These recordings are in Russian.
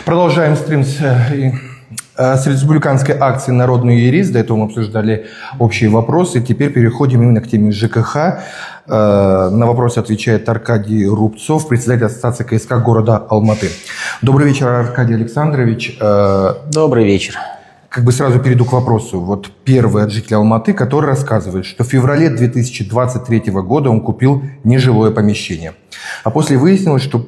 Продолжаем стрим с республиканской акции «Народный юрист». До этого мы обсуждали общие вопросы. Теперь переходим именно к теме ЖКХ. На вопросы отвечает Аркадий Рубцов, председатель ассоциации КСК города Алматы. Добрый вечер, Аркадий Александрович. Добрый вечер. Сразу перейду к вопросу. Вот первый от жителя Алматы, который рассказывает, что в феврале 2023 года он купил нежилое помещение. А после выяснилось, что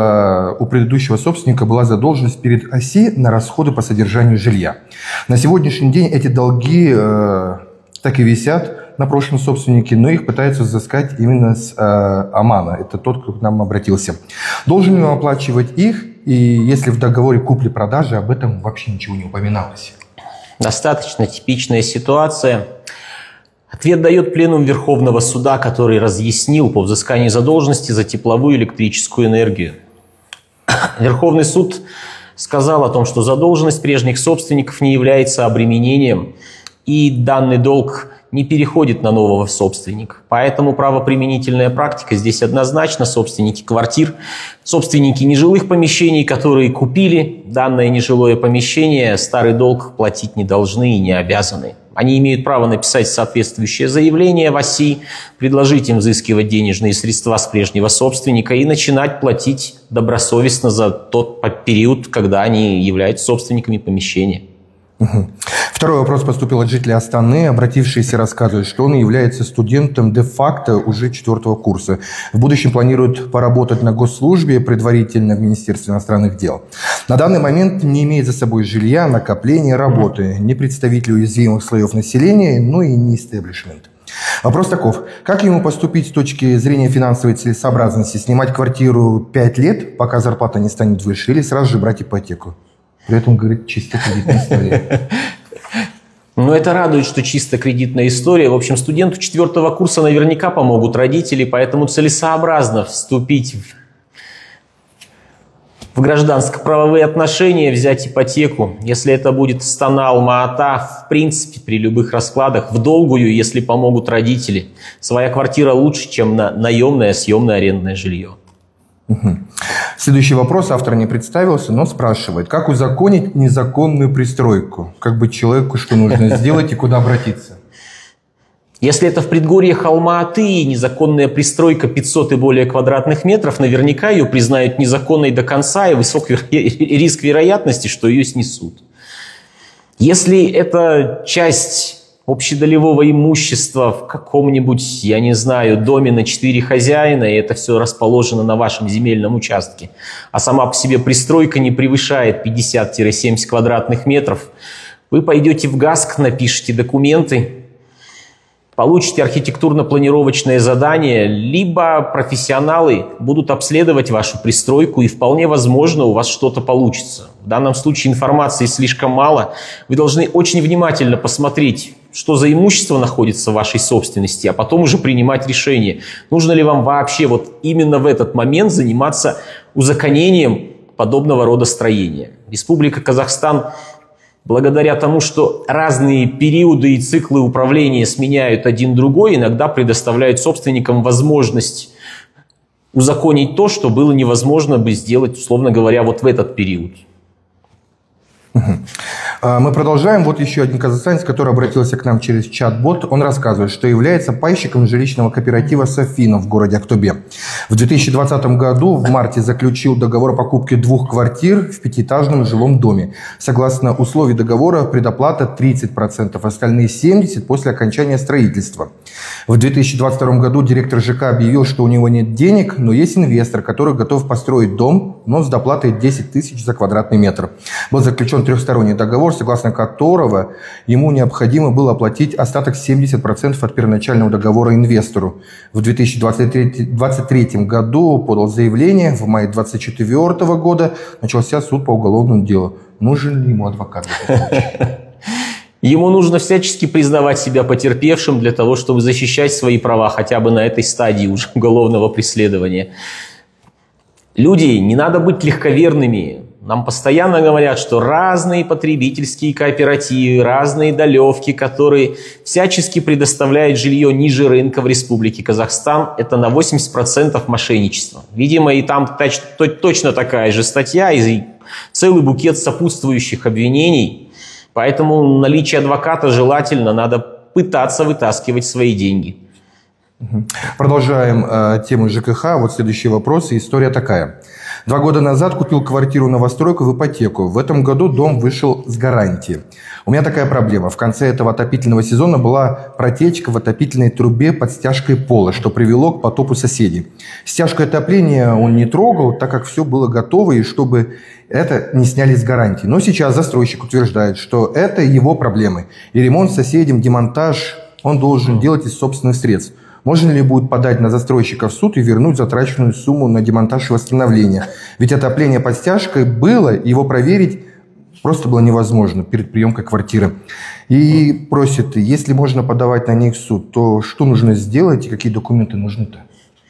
у предыдущего собственника была задолженность перед ОСИ на расходы по содержанию жилья. На сегодняшний день эти долги так и висят на прошлом собственнике, но их пытаются взыскать именно с Омана. Это тот, кто к нам обратился. Должен ли он оплачивать их? И если в договоре купли-продажи об этом вообще ничего не упоминалось? Достаточно типичная ситуация. Ответ дает пленум Верховного суда, который разъяснил по взысканию задолженности за тепловую и электрическую энергию. Верховный суд сказал о том, что задолженность прежних собственников не является обременением, и данный долг не переходит на нового собственника. Поэтому правоприменительная практика здесь однозначно: собственники квартир, собственники нежилых помещений, которые купили данное нежилое помещение, старый долг платить не должны и не обязаны. Они имеют право написать соответствующее заявление в ОСИ, предложить им взыскивать денежные средства с прежнего собственника и начинать платить добросовестно за тот период, когда они являются собственниками помещения. Второй вопрос поступил от жителя Астаны, обратившийся, рассказывает, что он является студентом де-факто уже 4-го курса. В будущем планирует поработать на госслужбе, предварительно в Министерстве иностранных дел. На данный момент не имеет за собой жилья, накопления, работы, не представитель уязвимых слоев населения, но и не истеблишмент. Вопрос таков: как ему поступить с точки зрения финансовой целесообразности? Снимать квартиру 5 лет, пока зарплата не станет выше, или сразу же брать ипотеку? При этом, говорит, чисто кредитная история. Но это радует, что чисто кредитная история. В общем, студенту 4-го курса наверняка помогут родители, поэтому целесообразно вступить в гражданско-правовые отношения, взять ипотеку. Если это будет Астана, Алма-Ата, в принципе, при любых раскладах, в долгую, если помогут родители. Своя квартира лучше, чем наемное, съемное арендное жилье. Следующий вопрос, автор не представился, но спрашивает: как узаконить незаконную пристройку? Как бы человеку что нужно сделать и куда обратиться? Если это в предгорьях Алма-Аты, незаконная пристройка 500 и более квадратных метров, наверняка ее признают незаконной до конца, и высокий риск вероятности, что ее снесут. Если это часть общедолевого имущества в каком-нибудь, я не знаю, доме на 4 хозяина, и это все расположено на вашем земельном участке, а сама по себе пристройка не превышает 50-70 квадратных метров, вы пойдете в ГАСК, напишите документы, получите архитектурно-планировочное задание, либо профессионалы будут обследовать вашу пристройку, и вполне возможно у вас что-то получится. В данном случае информации слишком мало. Вы должны очень внимательно посмотреть, что за имущество находится в вашей собственности, а потом уже принимать решение, нужно ли вам вообще вот именно в этот момент заниматься узаконением подобного рода строения. Республика Казахстан, благодаря тому, что разные периоды и циклы управления сменяют один другой, иногда предоставляют собственникам возможность узаконить то, что было невозможно бы сделать, условно говоря, вот в этот период. Мы продолжаем. Вот еще один казахстанец, который обратился к нам через чат-бот. Он рассказывает, что является пайщиком жилищного кооператива «Софина» в городе Актобе. В 2020 году в марте заключил договор о покупке 2 квартир в 5-этажном жилом доме. Согласно условий договора, предоплата 30%, остальные 70% после окончания строительства. В 2022 году директор ЖК объявил, что у него нет денег, но есть инвестор, который готов построить дом, но с доплатой 10 тысяч за квадратный метр. Был заключен 3-сторонний договор, согласно которого ему необходимо было оплатить остаток 70% от первоначального договора инвестору. В 2023 году подал заявление, в мае 2024 года начался суд по уголовному делу. Нужен ли ему адвокат? Ему нужно всячески признавать себя потерпевшим для того, чтобы защищать свои права хотя бы на этой стадии уже уголовного преследования. Люди, не надо быть легковерными. Нам постоянно говорят, что разные потребительские кооперативы, разные долевки, которые всячески предоставляют жилье ниже рынка в Республике Казахстан, это на 80% мошенничество. Видимо, и там точно такая же статья и целый букет сопутствующих обвинений. Поэтому наличие адвоката желательно, надо пытаться вытаскивать свои деньги. Продолжаем тему ЖКХ. Вот следующий вопрос. История такая. 2 года назад купил квартиру-новостройку в ипотеку. В этом году дом вышел с гарантии. У меня такая проблема. В конце этого отопительного сезона была протечка в отопительной трубе под стяжкой пола, что привело к потопу соседей. Стяжку отопления он не трогал, так как все было готово, и чтобы это не сняли с гарантии. Но сейчас застройщик утверждает, что это его проблемы. И ремонт соседям, демонтаж он должен делать из собственных средств. Можно ли будет подать на застройщика в суд и вернуть затраченную сумму на демонтаж и восстановление? Ведь отопление под стяжкой было, его проверить просто было невозможно перед приемкой квартиры. И просит, если можно подавать на них в суд, то что нужно сделать и какие документы нужны-то?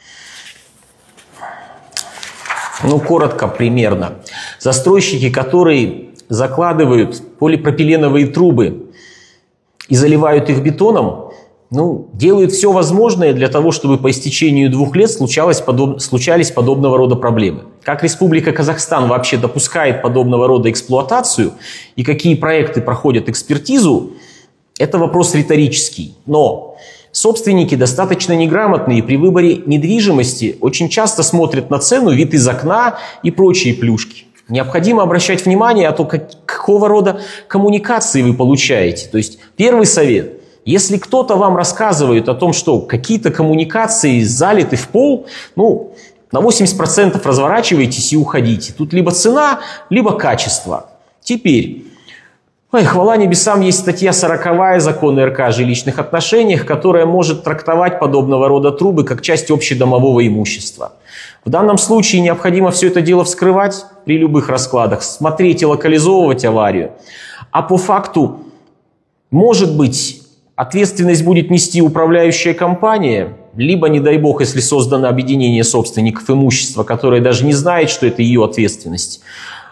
Ну, коротко, примерно. Застройщики, которые закладывают полипропиленовые трубы и заливают их бетоном, делают все возможное для того, чтобы по истечению 2 лет случались подобного рода проблемы. Как Республика Казахстан вообще допускает подобного рода эксплуатацию и какие проекты проходят экспертизу, это вопрос риторический. Но собственники достаточно неграмотные при выборе недвижимости очень часто смотрят на цену, вид из окна и прочие плюшки. Необходимо обращать внимание на то, какого рода коммуникации вы получаете. То есть первый совет. Если кто-то вам рассказывает о том, что какие-то коммуникации залиты в пол, на 80% разворачивайтесь и уходите. Тут либо цена, либо качество. Теперь, хвала небесам, есть статья 40 Закона РК о жилищных отношениях, которая может трактовать подобного рода трубы как часть общедомового имущества. В данном случае необходимо все это дело вскрывать при любых раскладах, смотреть и локализовывать аварию. А по факту, может быть, ответственность будет нести управляющая компания, либо, не дай бог, если создано объединение собственников имущества, которое даже не знает, что это ее ответственность,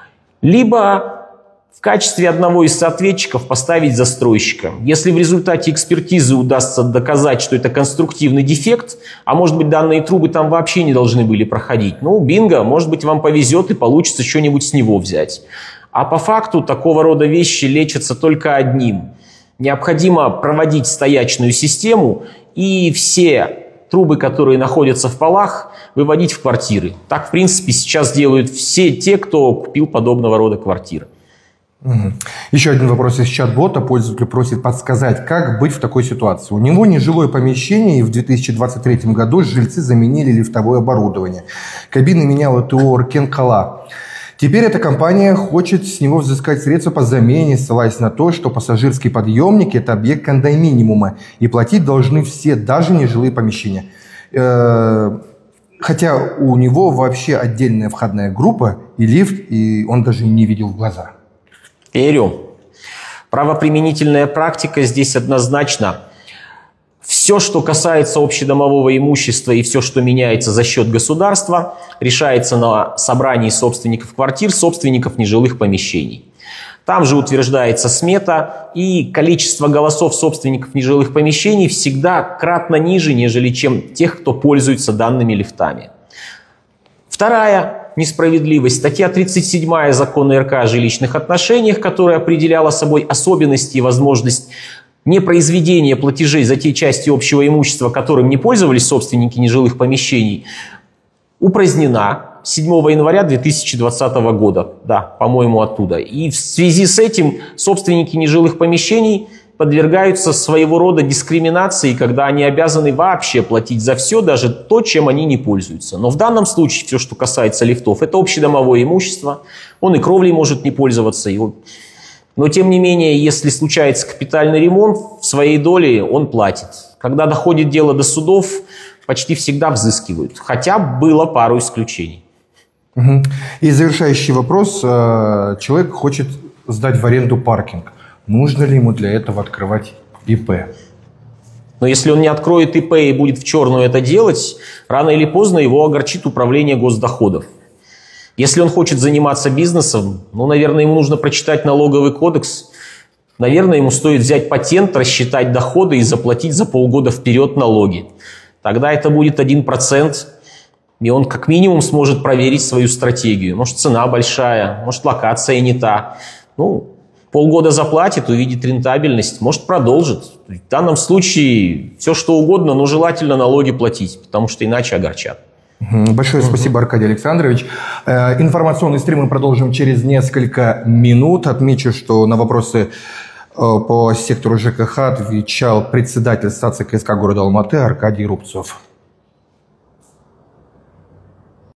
либо в качестве одного из соответчиков поставить застройщика. Если в результате экспертизы удастся доказать, что это конструктивный дефект, а может быть данные трубы там вообще не должны были проходить, бинго, может быть вам повезет и получится что-нибудь с него взять. А по факту такого рода вещи лечатся только одним. Необходимо проводить стоячную систему и все трубы, которые находятся в полах, выводить в квартиры. Так, в принципе, сейчас делают все те, кто купил подобного рода квартиры. Еще один вопрос из чат-бота. Пользователь просит подсказать, как быть в такой ситуации. У него нежилое помещение, и в 2023 году жильцы заменили лифтовое оборудование. Кабины меняла ТО «Ркенкала». Теперь эта компания хочет с него взыскать средства по замене, ссылаясь на то, что пассажирский подъемник – это объект кондоминиума, и платить должны все, даже нежилые помещения. Хотя у него вообще отдельная входная группа и лифт, и он даже не видел в глаза. Верю. Правоприменительная практика здесь однозначно. Все, что касается общедомового имущества и все, что меняется за счет государства, решается на собрании собственников квартир, собственников нежилых помещений. Там же утверждается смета, и количество голосов собственников нежилых помещений всегда кратно ниже, нежели чем тех, кто пользуется данными лифтами. Вторая несправедливость. Статья 37 Закона РК о жилищных отношениях, которая определяла собой особенности и возможность непроизведения платежей за те части общего имущества, которым не пользовались собственники нежилых помещений, упразднена 7 января 2020 года. Да, по-моему, оттуда. И в связи с этим собственники нежилых помещений подвергаются своего рода дискриминации, когда они обязаны вообще платить за все, даже то, чем они не пользуются. Но в данном случае все, что касается лифтов, это общедомовое имущество. Он и кровлей может не пользоваться. Но, тем не менее, если случается капитальный ремонт, в своей доле он платит. Когда доходит дело до судов, почти всегда взыскивают. Хотя было пару исключений. И завершающий вопрос. Человек хочет сдать в аренду паркинг. Нужно ли ему для этого открывать ИП? Но если он не откроет ИП и будет в черную это делать, рано или поздно его огорчит управление госдоходов. Если он хочет заниматься бизнесом, ну, наверное, ему нужно прочитать налоговый кодекс. Наверное, ему стоит взять патент, рассчитать доходы и заплатить за полгода вперед налоги. Тогда это будет 1%, и он как минимум сможет проверить свою стратегию. Может, цена большая, может, локация не та. Ну, полгода заплатит, увидит рентабельность, может, продолжит. В данном случае все что угодно, но желательно налоги платить, потому что иначе огорчат. Большое спасибо, Аркадий Александрович. Информационный стрим мы продолжим через несколько минут. Отмечу, что на вопросы по сектору ЖКХ отвечал председатель Ассоциации КСК города Алматы Аркадий Рубцов.